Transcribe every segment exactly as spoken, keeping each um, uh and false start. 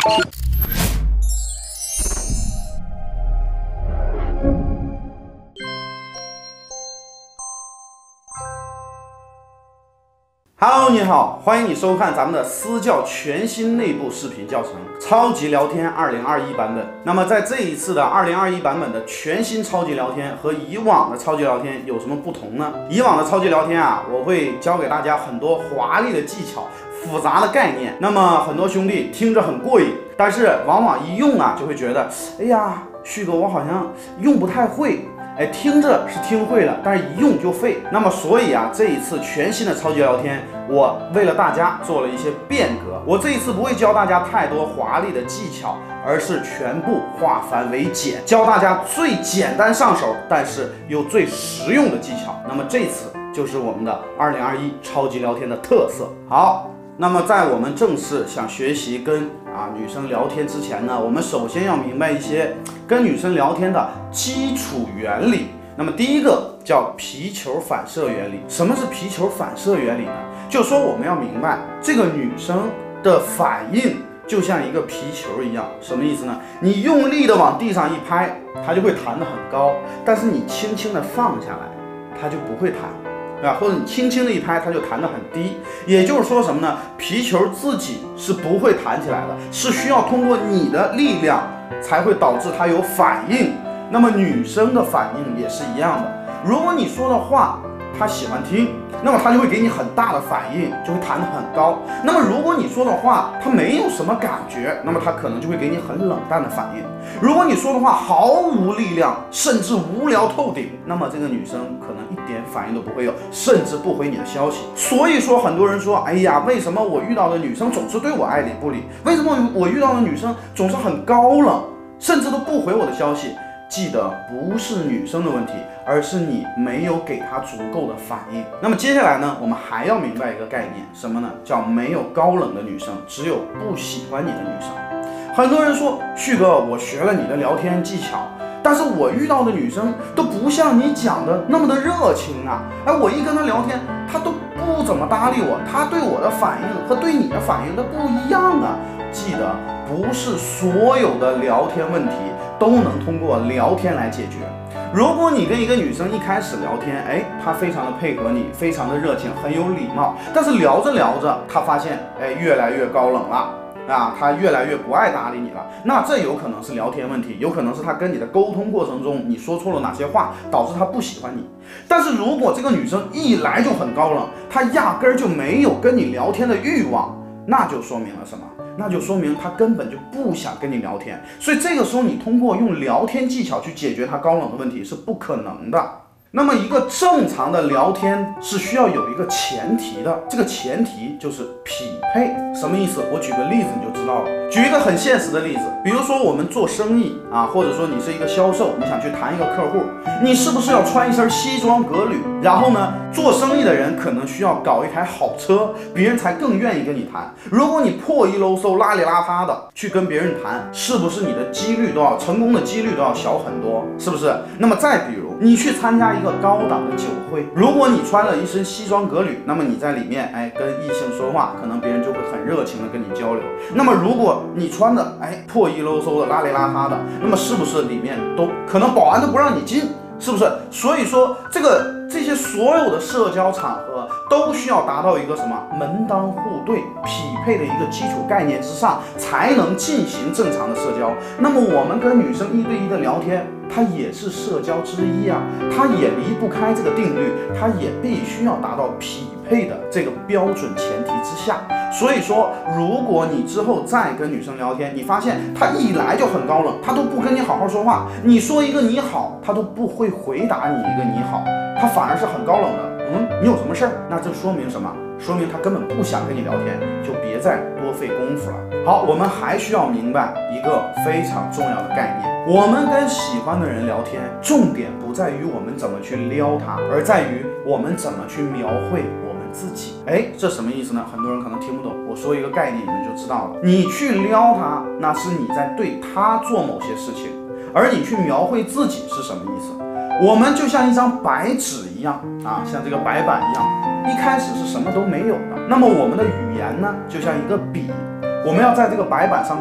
Hello， 你好，欢迎你收看咱们的私教全新内部视频教程《超级聊天二零二一》版本。那么在这一次的二零二一版本的全新超级聊天和以往的超级聊天有什么不同呢？以往的超级聊天啊，我会教给大家很多华丽的技巧、复杂的概念，那么很多兄弟听着很过瘾，但是往往一用啊，就会觉得，哎呀，旭哥，我好像用不太会。哎，听着是听会了，但是一用就废。那么所以啊，这一次全新的超级聊天，我为了大家做了一些变革。我这一次不会教大家太多华丽的技巧，而是全部化繁为简，教大家最简单上手，但是又最实用的技巧。那么这次就是我们的二零二一超级聊天的特色。好，那么在我们正式想学习跟啊女生聊天之前呢，我们首先要明白一些跟女生聊天的基础原理。那么第一个叫皮球反射原理。什么是皮球反射原理呢？就是说我们要明白这个女生的反应就像一个皮球一样。什么意思呢？你用力的往地上一拍，它就会弹得很高，但是你轻轻的放下来，它就不会弹。啊，或者你轻轻的一拍，它就弹得很低。也就是说什么呢？皮球自己是不会弹起来的，是需要通过你的力量才会导致它有反应。那么女生的反应也是一样的。如果你说的话她喜欢听，那么她就会给你很大的反应，就会弹得很高。那么如果你说的话她没有什么感觉，那么她可能就会给你很冷淡的反应。如果你说的话毫无力量，甚至无聊透顶，那么这个女生可能一点反应都不会有，甚至不回你的消息。所以说很多人说，哎呀，为什么我遇到的女生总是对我爱理不理？为什么我遇到的女生总是很高冷，甚至都不回我的消息？记得不是女生的问题，而是你没有给她足够的反应。那么接下来呢，我们还要明白一个概念，什么呢？叫没有高冷的女生，只有不喜欢你的女生。很多人说，旭哥，我学了你的聊天技巧，但是我遇到的女生都不像你讲的那么的热情啊！哎，我一跟她聊天，她都不怎么搭理我，她对我的反应和对你的反应都不一样啊！记得，不是所有的聊天问题都能通过聊天来解决。如果你跟一个女生一开始聊天，哎，她非常的配合你，非常的热情，很有礼貌，但是聊着聊着，她发现，哎，越来越高冷了。啊，他越来越不爱搭理你了，那这有可能是聊天问题，有可能是他跟你的沟通过程中你说错了哪些话，导致他不喜欢你。但是如果这个女生一来就很高冷，她压根儿就没有跟你聊天的欲望，那就说明了什么？那就说明她根本就不想跟你聊天。所以这个时候你通过用聊天技巧去解决她高冷的问题是不可能的。那么一个正常的聊天是需要有一个前提的，这个前提就是匹配。什么意思？我举个例子你就知道了。举一个很现实的例子，比如说我们做生意啊，或者说你是一个销售，你想去谈一个客户，你是不是要穿一身西装革履？然后呢，做生意的人可能需要搞一台好车，别人才更愿意跟你谈。如果你破衣漏嗖、邋里邋遢的去跟别人谈，是不是你的几率都要成功的几率都要小很多？是不是？那么再比如你去参加一个高档的酒会，如果你穿了一身西装革履，那么你在里面哎跟异性说话，可能别人就会很热情的跟你交流。那么如果你穿的哎破衣漏嗖的、邋里邋遢的，那么是不是里面都可能保安都不让你进？是不是？所以说这个这些所有的社交场合都需要达到一个什么门当户对匹配的一个基础概念之上，才能进行正常的社交。那么我们跟女生一对一的聊天，它也是社交之一啊，它也离不开这个定律，它也必须要达到匹配的这个标准前提之下。所以说，如果你之后再跟女生聊天，你发现她一来就很高冷，她都不跟你好好说话，你说一个你好，她都不会回答你一个你好，她反而是很高冷的。嗯，你有什么事儿？那这说明什么？说明她根本不想跟你聊天，就别再多费功夫了。好，我们还需要明白一个非常重要的概念，我们跟喜欢的人聊天，重点不在于我们怎么去撩他，而在于我们怎么去描绘我们自己。哎，这什么意思呢？很多人可能听不懂，我说一个概念你们就知道了。你去撩他，那是你在对他做某些事情，而你去描绘自己是什么意思？我们就像一张白纸一样啊，像这个白板一样，一开始是什么都没有的。那么我们的语言呢，就像一个笔，我们要在这个白板上面不停地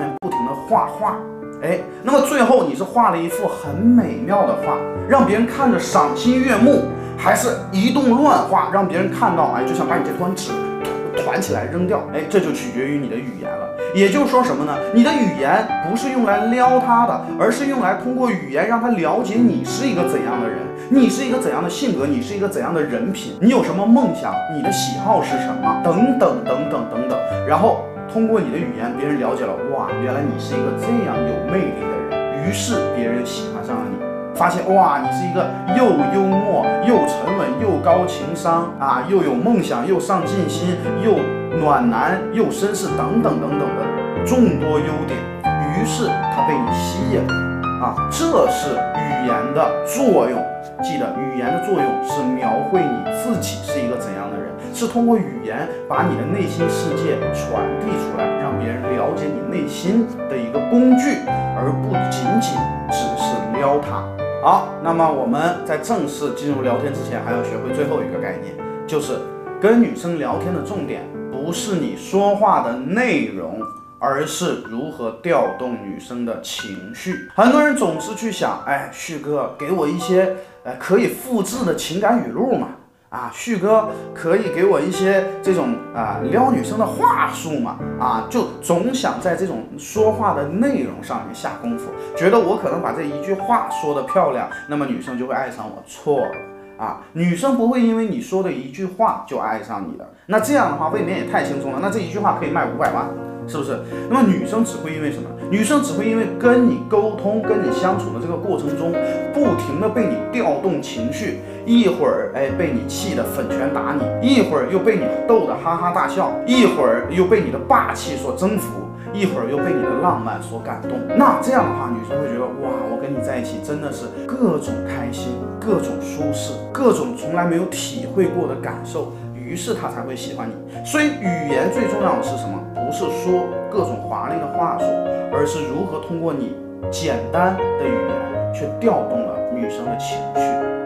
的画画。哎，那么最后你是画了一幅很美妙的画，让别人看着赏心悦目，还是一通乱画，让别人看到，哎，就想把你这团纸团起来扔掉。哎，这就取决于你的语言了。也就是说什么呢？你的语言不是用来撩他的，而是用来通过语言让他了解你是一个怎样的人，你是一个怎样的性格，你是一个怎样的人品，你有什么梦想，你的喜好是什么，等等等等等等。然后通过你的语言，别人了解了，哇，原来你是一个这样有魅力的人，于是别人喜欢上了你。发现哇，你是一个又幽默又沉稳又高情商啊，又有梦想又上进心又暖男又绅士等等等等的众多优点，于是他被你吸引了啊，这是语言的作用。记得语言的作用是描绘你自己是一个怎样的人，是通过语言把你的内心世界传递出来，让别人了解你内心的一个工具，而不仅仅只是撩他。好，那么我们在正式进入聊天之前，还要学会最后一个概念，就是跟女生聊天的重点不是你说话的内容，而是如何调动女生的情绪。很多人总是去想，哎，旭哥给我一些呃可以复制的情感语录嘛，啊，旭哥可以给我一些这种啊撩女生的话术嘛，啊，就总想在这种说话的内容上面下功夫，觉得我可能把这一句话说得漂亮，那么女生就会爱上我。错了啊，女生不会因为你说的一句话就爱上你的，那这样的话未免也太轻松了，那这一句话可以卖五百万。是不是？那么女生只会因为什么？女生只会因为跟你沟通、跟你相处的这个过程中，不停的被你调动情绪，一会儿哎被你气得粉拳打你，一会儿又被你逗得哈哈大笑，一会儿又被你的霸气所征服，一会儿又被你的浪漫所感动。那这样的话，女生会觉得哇，我跟你在一起真的是各种开心、各种舒适、各种从来没有体会过的感受。于是他才会喜欢你。所以语言最重要的是什么？不是说各种华丽的话术，而是如何通过你简单的语言，却调动了女生的情绪。